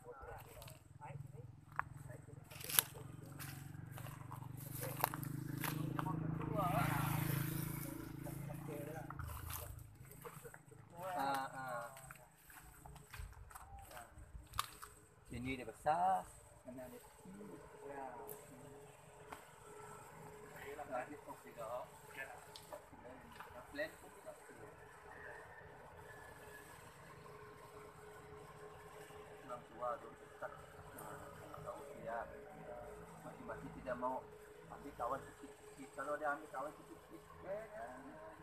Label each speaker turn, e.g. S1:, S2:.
S1: Sini dia besar, sana dia kecil. Ya. Nah, dia pun tidak. Plan pun tidak. Orang tua tu tetap tahu dia masing-masing tidak mau ambil kawan kecil-kecil. Kalau dia ambil kawan kecil-kicil,